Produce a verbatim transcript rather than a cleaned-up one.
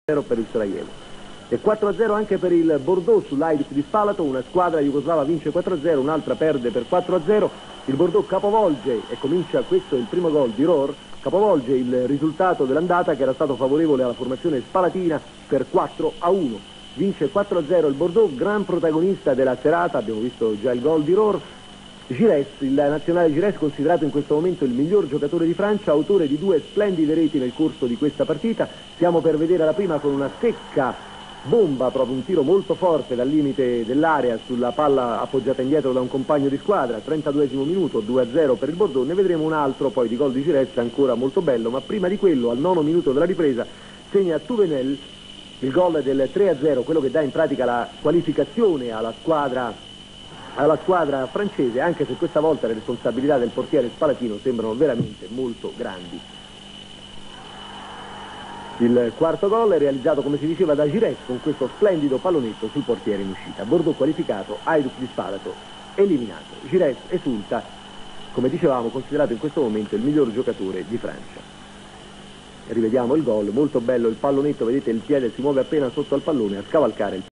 zero per il Sarajevo. E quattro a zero anche per il Bordeaux sull'Hajduk di Spalato, una squadra jugoslava vince quattro a zero, un'altra perde per quattro a zero, il Bordeaux capovolge e comincia, questo è il primo gol di Rohr, capovolge il risultato dell'andata che era stato favorevole alla formazione spalatina per quattro a uno. Vince quattro a zero il Bordeaux, gran protagonista della serata, abbiamo visto già il gol di Rohr. Gires, il nazionale Gires, considerato in questo momento il miglior giocatore di Francia, autore di due splendide reti nel corso di questa partita. Stiamo per vedere la prima con una secca bomba, proprio un tiro molto forte dal limite dell'area sulla palla appoggiata indietro da un compagno di squadra, trentaduesimo minuto, due a zero per il Bordeaux. Ne vedremo un altro poi di gol di Gires ancora molto bello, ma prima di quello, al nono minuto della ripresa, segna Touvenel il gol del tre a zero, quello che dà in pratica la qualificazione alla squadra, alla squadra francese, anche se questa volta le responsabilità del portiere spalatino sembrano veramente molto grandi. Il quarto gol è realizzato, come si diceva, da Gires con questo splendido pallonetto sul portiere in uscita. Bordeaux qualificato, Hajduk di Spalato eliminato. Gires esulta, come dicevamo, considerato in questo momento il miglior giocatore di Francia. Rivediamo il gol, molto bello il pallonetto, vedete il piede si muove appena sotto al pallone a scavalcare il